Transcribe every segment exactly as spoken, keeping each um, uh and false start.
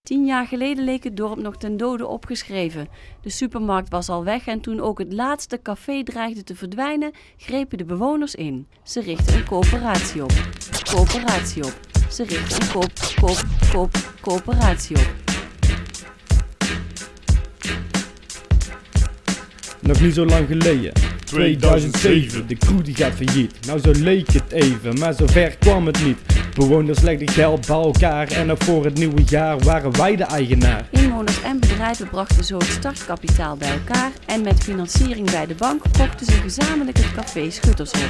Tien jaar geleden leek het dorp nog ten dode opgeschreven. De supermarkt was al weg en toen ook het laatste café dreigde te verdwijnen, grepen de bewoners in. Ze richtten een coöperatie op. Coöperatie op. Ze richtten een koop, koop, koop, coöperatie op. Nog niet zo lang geleden, tweeduizend zeven, de crew die gaat failliet. Nou zo leek het even, maar zo ver kwam het niet. Bewoners legden geld bij elkaar en ook voor het nieuwe jaar waren wij de eigenaar. Inwoners en bedrijven brachten zo het startkapitaal bij elkaar en met financiering bij de bank kochten ze gezamenlijk het café Schuttershof.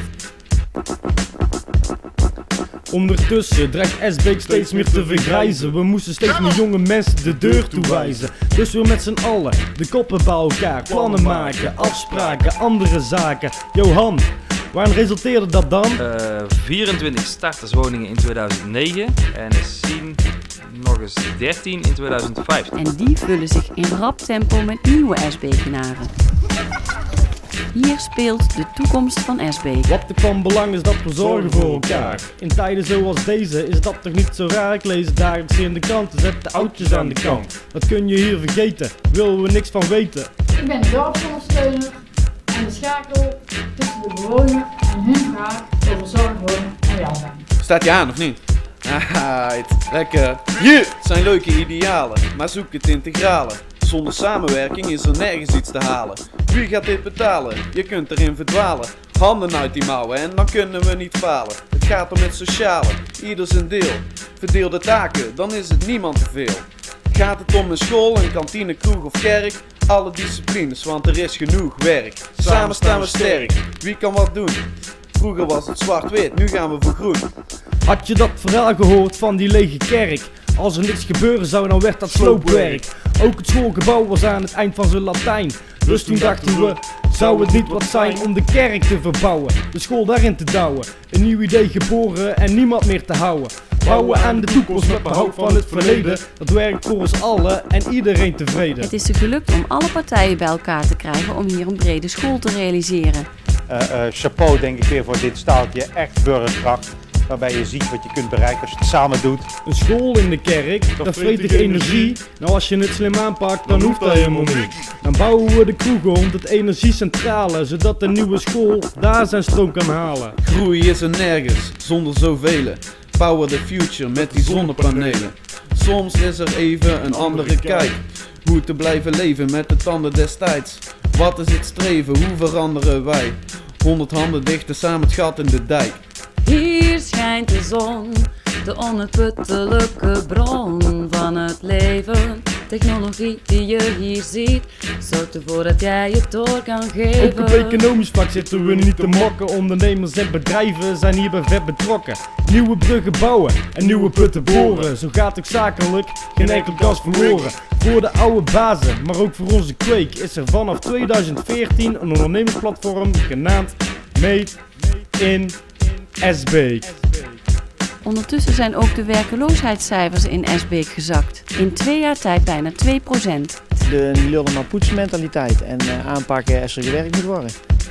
Ondertussen dreigt Esbeek steeds meer te vergrijzen. We moesten steeds meer jonge mensen de deur toewijzen. Dus we met z'n allen de koppen bij elkaar, plannen maken, afspraken, andere zaken. Johan, waarin resulteerde dat dan? Uh, vierentwintig starterswoningen in tweeduizend negen en zien nog eens dertien in tweeduizend vijftien. En die vullen zich in rap tempo met nieuwe Esbekenaren. Hier speelt de toekomst van Esbeek. Wat er van belang is dat we zorgen voor elkaar. In tijden zoals deze is dat toch niet zo raar. Ik lees dagelijks in de kranten, zet de oudjes aan de kant. Dat kun je hier vergeten, willen we niks van weten. Ik ben de dorpsondersteuner en de schakel tussen de bewoner en hun vraag over zorg, wonen en welzijn. Staat je aan of niet? Right, lekker. Hier zijn leuke idealen, maar zoek het integrale. Zonder samenwerking is er nergens iets te halen. Wie gaat dit betalen? Je kunt erin verdwalen. Handen uit die mouwen en dan kunnen we niet falen. Het gaat om het sociale, ieder zijn deel. Verdeel de taken, dan is het niemand te veel. Gaat het om een school, een kantine, kroeg of kerk? Alle disciplines, want er is genoeg werk. Samen staan we sterk, wie kan wat doen? Vroeger was het zwart-wit, nu gaan we voor groen. Had je dat verhaal gehoord van die lege kerk? Als er niks gebeuren zou, dan werd dat sloopwerk. Ook het schoolgebouw was aan het eind van zijn Latijn. Dus toen dachten we, zou het niet wat zijn om de kerk te verbouwen? De school daarin te douwen, een nieuw idee geboren en niemand meer te houden. Bouwen aan de toekomst met behoud van het verleden. Dat werkt voor ons allen en iedereen tevreden. Het is er gelukt om alle partijen bij elkaar te krijgen om hier een brede school te realiseren. Uh, uh, chapeau denk ik weer voor dit staaltje, echt burgerkracht. Waarbij je ziet wat je kunt bereiken als je het samen doet. Een school in de kerk, dat vreet ik energie. Nou als je het slim aanpakt, dan hoeft dat helemaal niet. Dan bouwen we de kroeg om tot energiecentrale, zodat de nieuwe school daar zijn stroom kan halen. Groei is er nergens, zonder zoveel. Power the future met die zonnepanelen. Soms is er even een andere kijk. Hoe te blijven leven met de tanden destijds. Wat is het streven, hoe veranderen wij? Honderd handen dichten samen het gat in de dijk. Hier schijnt de zon, de onuitputtelijke bron van het leven. Technologie die je hier ziet, zorgt ervoor dat jij het door kan geven. Ook op economisch vlak zitten we niet te mokken. Ondernemers en bedrijven zijn hierbij vet betrokken. Nieuwe bruggen bouwen en nieuwe putten boren. Zo gaat ook zakelijk geen enkel kans verloren. Voor de oude bazen, maar ook voor onze kweek is er vanaf tweeduizend veertien een ondernemersplatform genaamd Made in Esbeek. Ondertussen zijn ook de werkeloosheidscijfers in Esbeek gezakt. In twee jaar tijd bijna twee procent. De lullen maar poetsen mentaliteit en uh, aanpakken als er gewerkt moet worden.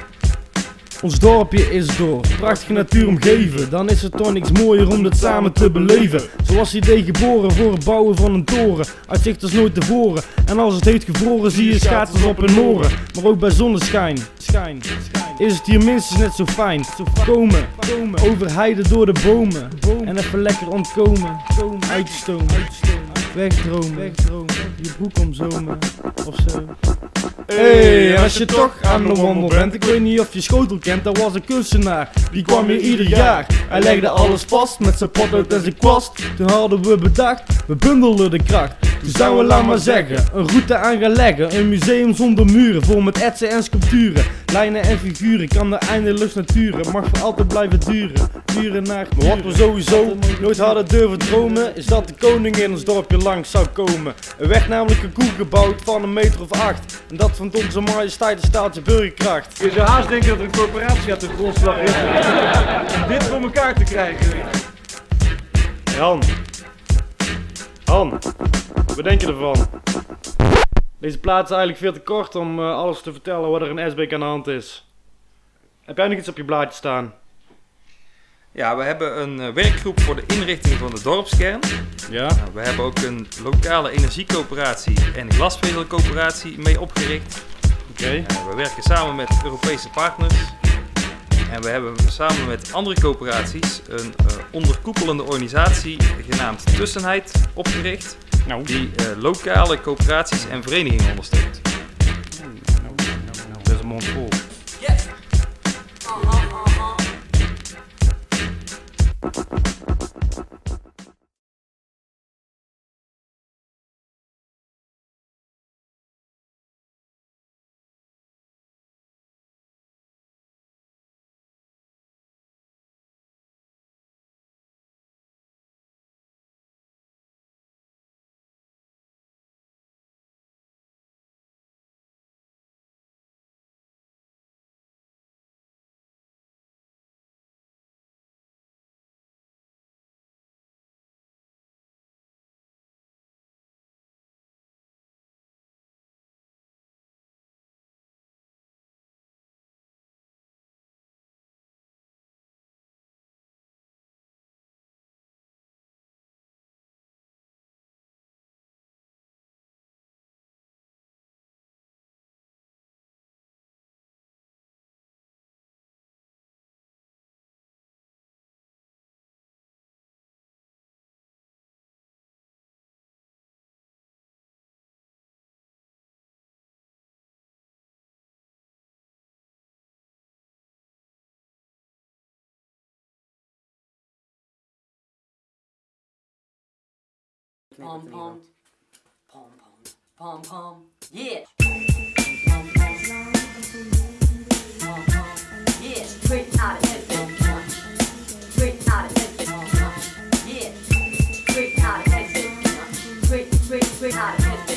Ons dorpje is door prachtige natuur omgeven. Dan is het toch niks mooier om dit samen te beleven. Zoals idee geboren voor het bouwen van een toren. Uitzicht als nooit tevoren. En als het heeft gevroren zie je schaatsers op hun oren. Maar ook bij zonneschijn schijn, is het hier minstens net zo fijn. Komen, over heiden door de bomen. En even lekker ontkomen. Uitstomen, wegdromen, je broek omzomen of zo. Hey, als je toch aan de wandel bent, ik weet niet of je Schotel kent, dat was een kunstenaar, die kwam hier ieder jaar. Hij legde alles vast met zijn potlood en zijn kwast. Toen hadden we bedacht, we bundelden de kracht. Toen zouden we, laat maar zeggen, een route aan gaan leggen. Een museum zonder muren, vol met etsen en sculpturen. Lijnen en figuren, kan er eindeloos naturen. Mag voor altijd blijven duren, duren naar maar wat we sowieso nooit hadden durven dromen, is dat de koning in ons dorpje langs zou komen. Er werd namelijk een koe gebouwd van een meter of acht. En dat vond onze majesteit een staaltje burgerkracht. Je zou haast denken dat er een corporatie uit de grondslag is om dit voor elkaar te krijgen. Han, Han, wat denk je ervan? Deze plaat is eigenlijk veel te kort om uh, alles te vertellen wat er in Esbeek aan de hand is. Heb jij nog iets op je blaadje staan? Ja, we hebben een uh, werkgroep voor de inrichting van de dorpskern. Ja. Uh, we hebben ook een lokale energiecoöperatie en glasvezelcoöperatie mee opgericht. Oké. Okay. Uh, we werken samen met Europese partners. En we hebben samen met andere coöperaties een uh, onderkoepelende organisatie genaamd Tussenheid opgericht. Nou. Die uh, lokale coöperaties en verenigingen ondersteunt. Nou, nou, nou, nou. Dat is een mond vol. Yes. Uh-huh, uh-huh. Pom pom, pom pom, pom pom, yeah. Pom pom, pom pom, yeah. Straight out of heaven, straight out of heaven, yeah. Straight out of heaven, straight straight straight out of heaven.